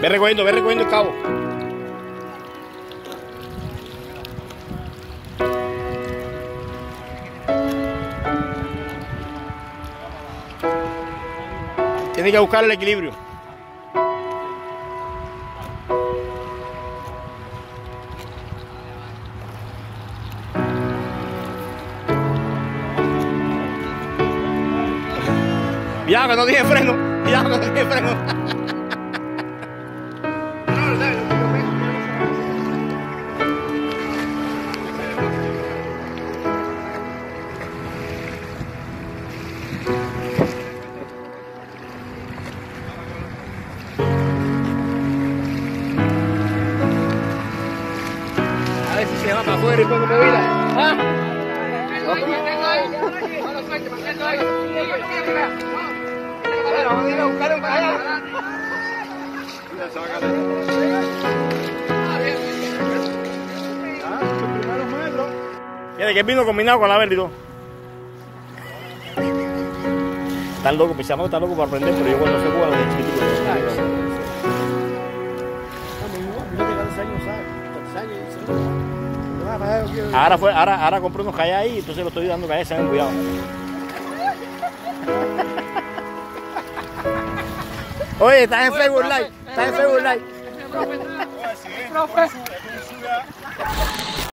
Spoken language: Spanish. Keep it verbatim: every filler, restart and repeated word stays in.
Ve recogiendo, ve recogiendo el cabo. Tiene que buscar el equilibrio. Ya que no tiene freno, ya que no tiene freno. A ver si se va para afuera y pongo movida. ¿Ah? Vamos a ir a buscar un para allá. Mira, que vino combinado con la verde y todo. Están locos, pensamos que están locos para aprender, pero yo cuando se juega lo de chiquitito. Ahora fue, ahora, ahora compré unos calles ahí, entonces lo estoy dando calles, se han cuidado. Oye, estás en Facebook Live, estás en Facebook Live.